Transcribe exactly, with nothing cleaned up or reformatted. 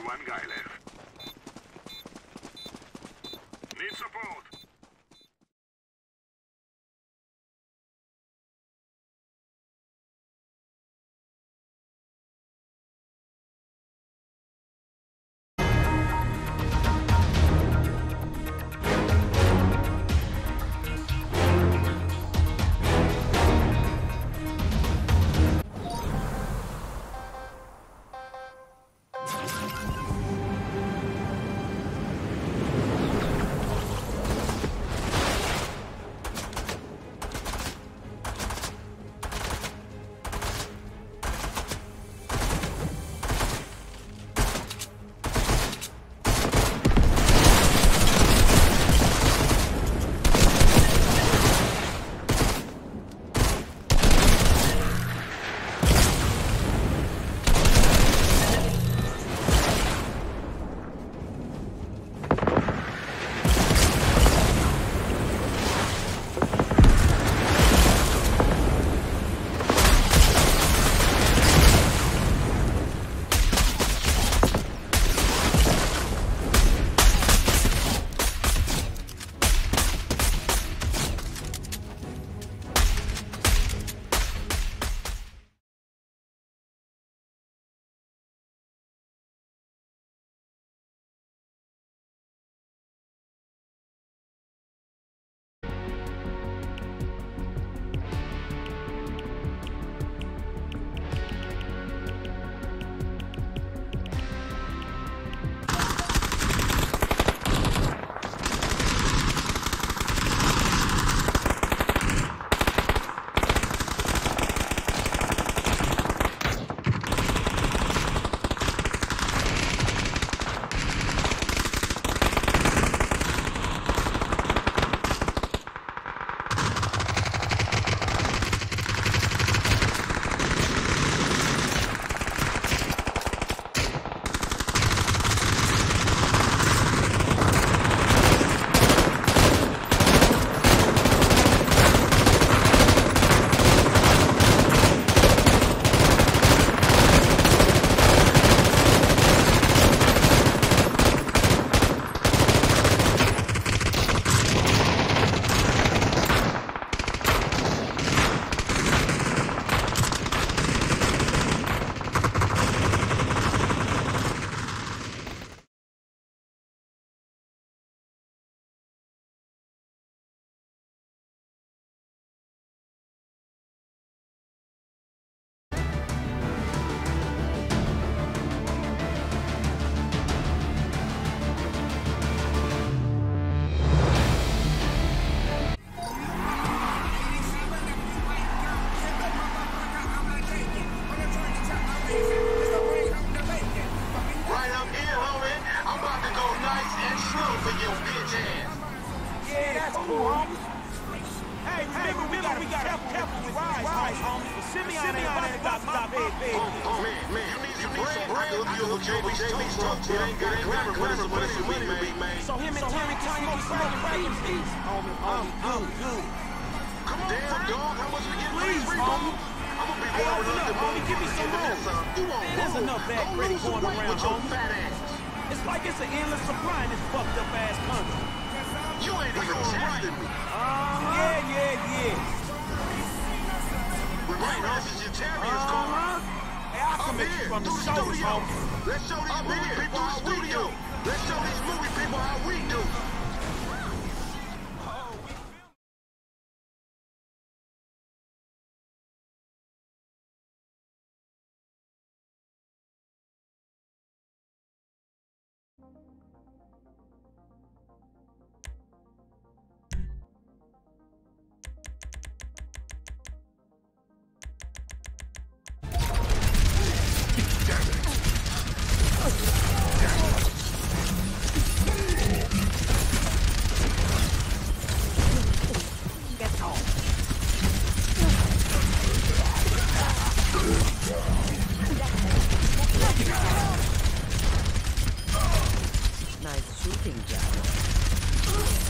one guy left. Need support. So him and Terry Tony gonna smoke crazy. Homie, homie, I'm good. Come on, damn, dog. How much we get Please, homie. I'm gonna be Hey, warming open up up, the homie. Give me some room. You won't Man, there's move. enough bad Don't credit lose some going weight around, with your homie. fat ass. It's like it's an endless supply in this fucked up ass country. You ain't even testing me. Uh-huh. Yeah, yeah, yeah. We're right, huh? Vegetarians call. Uh-huh. Hey, I'll come at you from the shoulders, homie. Let's show these movie people how we do. Let's show these movie people how we do. Nice shooting, Jack.